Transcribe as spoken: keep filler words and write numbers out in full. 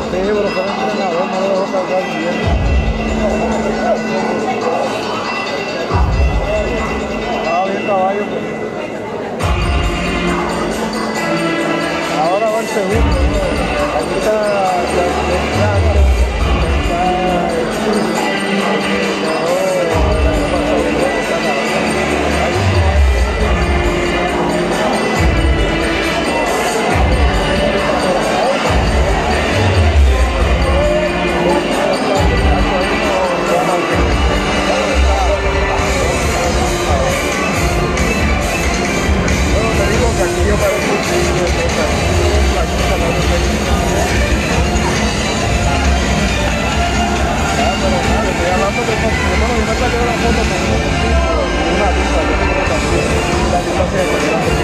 Sí, pero fue el entrenador, no lo dejó cargar bien. Estaba bien caballo, pues. Ahora va el segundo. Aquí está ya, ya, una